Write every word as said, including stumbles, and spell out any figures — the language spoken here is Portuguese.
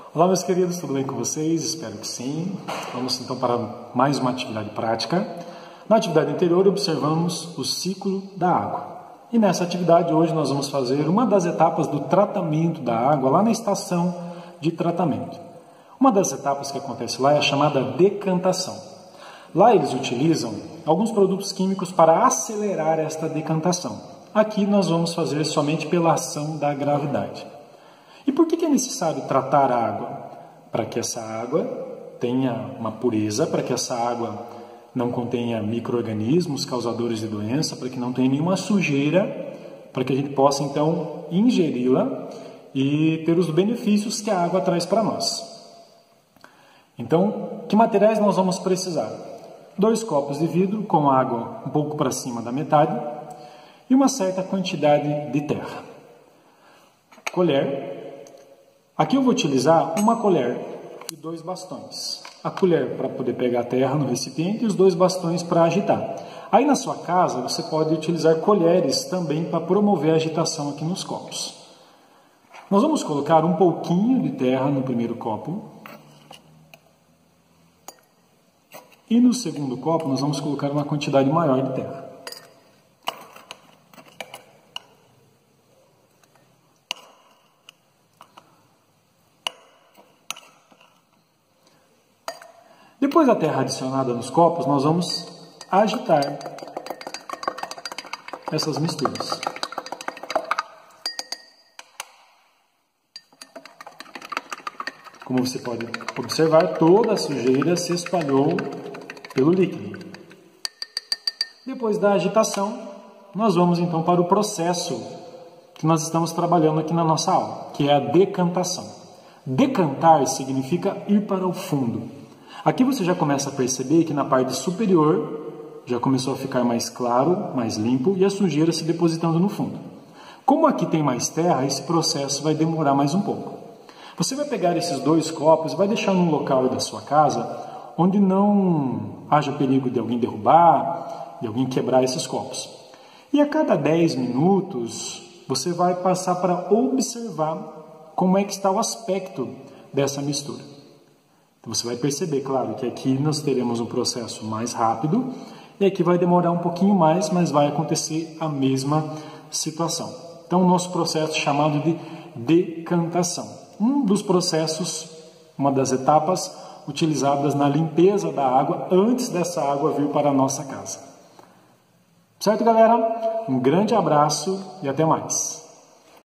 Olá, meus queridos, tudo bem com vocês? Espero que sim. Vamos então para mais uma atividade prática. Na atividade anterior, observamos o ciclo da água. E nessa atividade, hoje, nós vamos fazer uma das etapas do tratamento da água lá na estação de tratamento. Uma das etapas que acontece lá é a chamada decantação. Lá eles utilizam alguns produtos químicos para acelerar esta decantação. Aqui nós vamos fazer somente pela ação da gravidade. E por que é necessário tratar a água? Para que essa água tenha uma pureza, para que essa água não contenha micro-organismos causadores de doença, para que não tenha nenhuma sujeira, para que a gente possa então ingeri-la e ter os benefícios que a água traz para nós. Então, que materiais nós vamos precisar? Dois copos de vidro com água um pouco para cima da metade e uma certa quantidade de terra. Colher. Aqui eu vou utilizar uma colher e dois bastões. A colher para poder pegar a terra no recipiente e os dois bastões para agitar. Aí na sua casa você pode utilizar colheres também para promover a agitação aqui nos copos. Nós vamos colocar um pouquinho de terra no primeiro copo. E no segundo copo nós vamos colocar uma quantidade maior de terra. Depois da terra adicionada nos copos, nós vamos agitar essas misturas. Como você pode observar, toda a sujeira se espalhou pelo líquido. Depois da agitação, nós vamos então para o processo que nós estamos trabalhando aqui na nossa aula, que é a decantação. Decantar significa ir para o fundo. Aqui você já começa a perceber que na parte superior já começou a ficar mais claro, mais limpo e a sujeira se depositando no fundo. Como aqui tem mais terra, esse processo vai demorar mais um pouco. Você vai pegar esses dois copos e vai deixar num local da sua casa onde não haja perigo de alguém derrubar, de alguém quebrar esses copos. E a cada dez minutos você vai passar para observar como é que está o aspecto dessa mistura. Então você vai perceber, claro, que aqui nós teremos um processo mais rápido e aqui vai demorar um pouquinho mais, mas vai acontecer a mesma situação. Então o nosso processo é chamado de decantação. Um dos processos, uma das etapas utilizadas na limpeza da água antes dessa água vir para a nossa casa. Certo, galera? Um grande abraço e até mais.